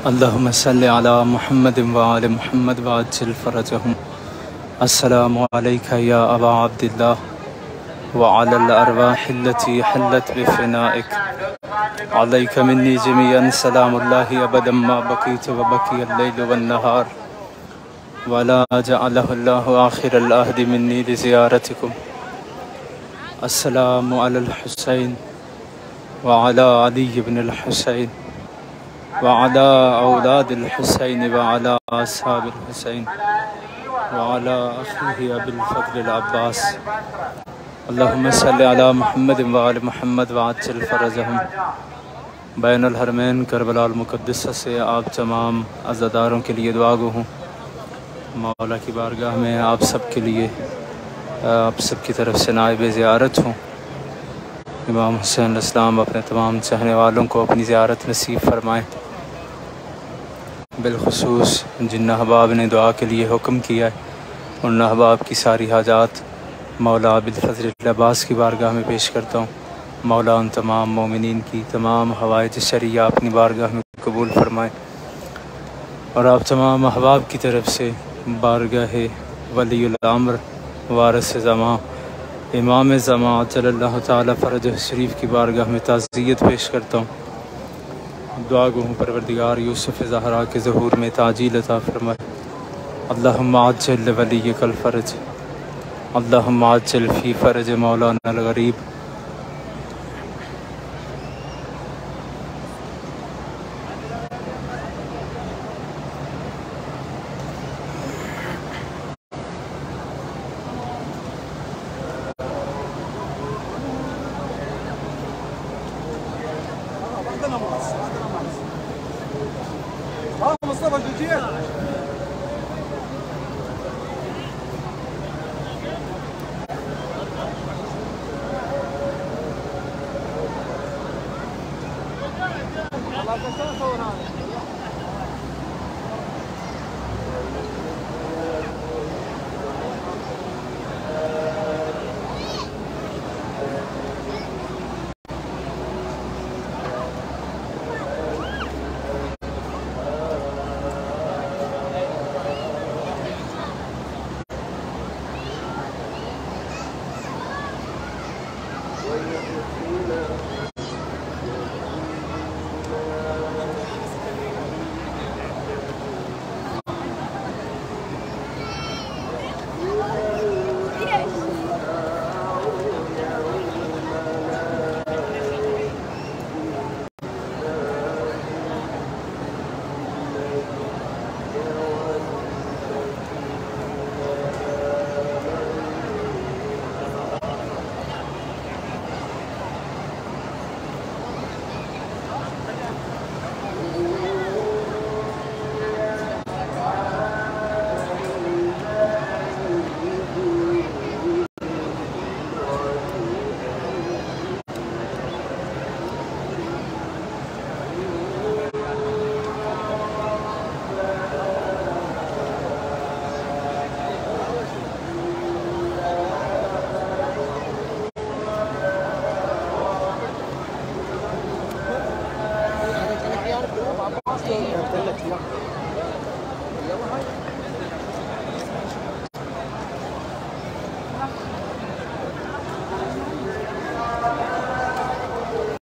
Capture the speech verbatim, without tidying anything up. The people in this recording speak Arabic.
اللهم صل على محمد وآل محمد وعجل فرجهم. السلام عليك يا أبا عبد الله وعلى الأرواح التي حلت بفنائك. عليك مني جميعا سلام الله أبدا ما بقيت وبقي الليل والنهار، ولا جعله الله آخر العهد مني لزيارتكم. السلام على الحسين وعلى علي بن الحسين وعلى أولاد الحسين وعلى أصحاب الحسين وعلى أخيه أبي الفضل العباس. اللهم صل على محمد وآل محمد وعجل فرجهم. بین الحرمین کربلا المقدسہ سے آپ تمام عزاداروں کے لیے دعا گو ہوں. مولا کی بارگاہ میں آپ سب کے لیے آپ سب کی طرف سے نائب زیارت ہوں. امام حسین علیہ السلام اپنے تمام چاہنے والوں کو اپنی زیارت نصیب فرمائیں. بالخصوص جن احباب نے دعا کے لیے حکم کیا ہے ان احباب کی ساری حاجات مولا بالفضل العباس کی بارگاہ میں پیش کرتا ہوں. مولا ان تمام مومنین کی تمام حوائج شرعیہ اپنی بارگاہ میں قبول فرمائیں، اور آپ تمام احباب کی طرف سے بارگاہ ولی الامر وارث زمان امام زمان عجل اللہ تعالی فرجہ شریف کی بارگاہ میں تعزیت پیش کرتا ہوں. دعا گو ہوں پروردگار یوسف زہرا کے ظہور میں تعجیل عطا فرمائے. اللہم عجل لولیک الفرج، اللہم عجل فی فرج مولانا الغریب.